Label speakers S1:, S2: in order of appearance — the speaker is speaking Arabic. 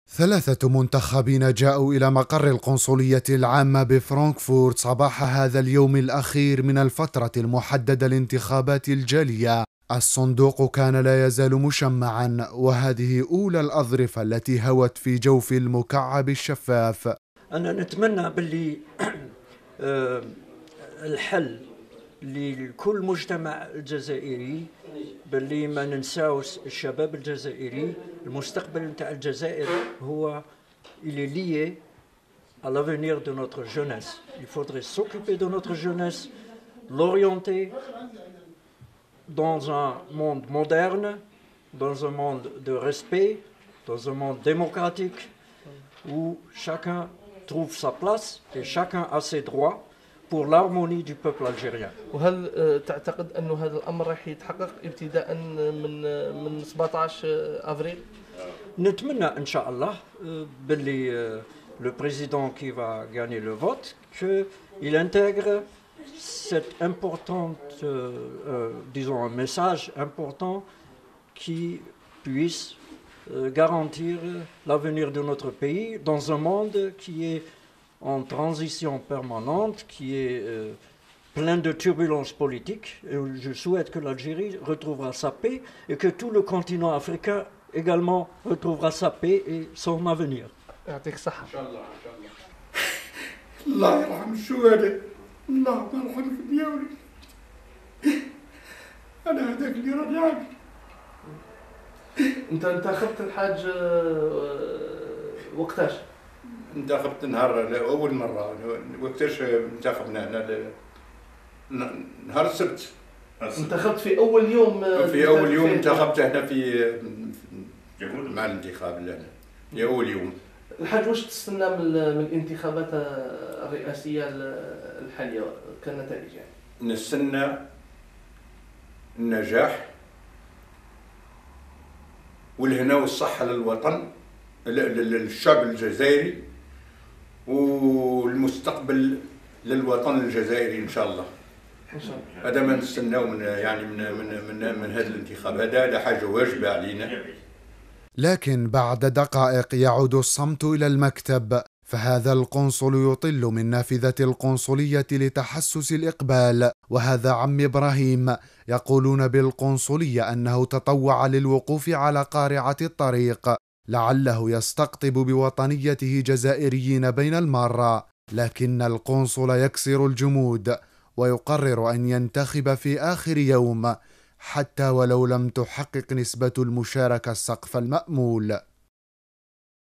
S1: 3 منتخبين جاءوا إلى مقر القنصلية العامة بفرانكفورت صباح هذا اليوم الأخير من الفترة المحددة لانتخابات الجالية. الصندوق كان لا يزال مشمعا، وهذه أولى الأظرفة التي هوت في جوف المكعب الشفاف.
S2: أنا نتمنى باللي الحل لكل مجتمع الجزائري، باللي ما ننساوش الشباب الجزائري. المستقبل نتاع الجزائر هو il est lié à l'avenir de notre jeunesse. Il faudrait s'occuper de notre jeunesse, l'orienter dans un monde moderne, dans un monde de respect, dans un monde démocratique où chacun trouve sa place et chacun a ses droits pour l'harmonie du peuple algérien.
S3: وهل تعتقد أن هذا الأمر راح يتحقق ابتداء من 17 أفريل؟
S2: نتمنى إن شاء الله باللي le président qui va gagner le vote qu'il intègre cette importante, disons un message important qui puisse garantir l'avenir de notre pays dans un monde qui est en transition permanente, qui est plein de turbulences politiques. Et je souhaite que l'Algérie retrouvera sa paix et que tout le continent africain également retrouvera sa paix et son avenir.
S3: يعطيك الصحة.
S4: إن شاء الله إن شاء الله. الله يرحم الشهداء، الله يرحمك يا ولدي. أنا هذاك اللي رجعني.
S3: أنت انتخبت الحاج وقتاش؟
S4: انتخبت نهار أول مرة. وقتاش انتخبنا هنا؟ نهار السبت.
S3: انتخبت في أول يوم؟
S4: في أول يوم انتخبت هنا في مع الانتخاب اللي هنا في أول يوم.
S3: الحاج واش تستنى من الانتخابات الرئاسية الحالية كنتائج يعني؟
S4: نستنى النجاح والهنا والصحة للوطن، للشعب الجزائري، والمستقبل للوطن الجزائري إن شاء الله. هذا ما نستناو من يعني من هذا الانتخاب، هذا حاجة واجبة علينا.
S1: لكن بعد دقائق يعود الصمت إلى المكتب، فهذا القنصل يطل من نافذة القنصلية لتحسس الإقبال، وهذا عم إبراهيم. يقولون بالقنصلية أنه تطوع للوقوف على قارعة الطريق لعله يستقطب بوطنيته جزائريين بين المارة، لكن القنصل يكسر الجمود ويقرر أن ينتخب في آخر يوم حتى ولو لم تحقق نسبة المشاركة السقف المأمول.